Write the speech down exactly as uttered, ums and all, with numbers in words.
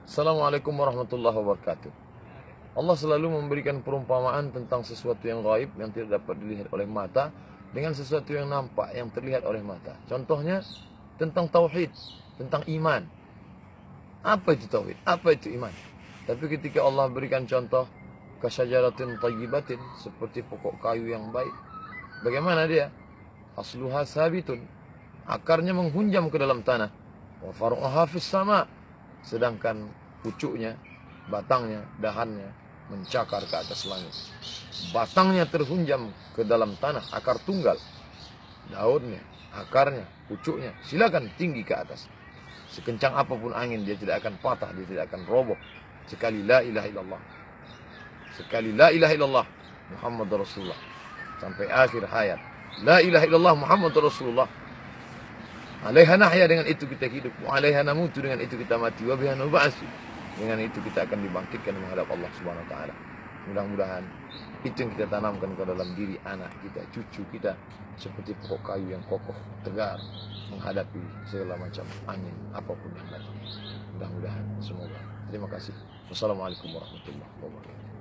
Assalamualaikum warahmatullahi wabarakatuh. Allah selalu memberikan perumpamaan tentang sesuatu yang gaib yang tidak dapat dilihat oleh mata dengan sesuatu yang nampak yang terlihat oleh mata. Contohnya tentang tauhid, tentang iman. Apa itu tauhid? Apa itu iman? Tapi ketika Allah berikan contoh kasyajaratin thayyibatin, seperti pokok kayu yang baik. Bagaimana dia? Asluha sabitun. Akarnya menghunjam ke dalam tanah. Wa faru'uha fis sama. Sedangkan pucuknya, batangnya, dahannya mencakar ke atas langit. Batangnya terhunjam ke dalam tanah, akar tunggal. Daunnya, akarnya, pucuknya, silakan tinggi ke atas. Sekencang apapun angin, dia tidak akan patah, dia tidak akan roboh. Sekali la ilaha illallah. Sekali la ilaha illallah Muhammad Rasulullah. Sampai akhir hayat. La ilaha illallah Muhammad Rasulullah. Alaiha nahya, dengan itu kita hidup. Wa alaiha namutu, dengan itu kita mati. Wa biha nub'atsu, dengan itu kita akan dibangkitkan menghadap Allah Subhanahu wa taala. Mudah-mudahan itu yang kita tanamkan ke dalam diri anak kita, cucu kita, seperti pokok kayu yang kokoh, tegar menghadapi segala macam angin apapun yang datang. Mudah-mudahan, semoga. Terima kasih. Wassalamualaikum warahmatullahi wabarakatuh.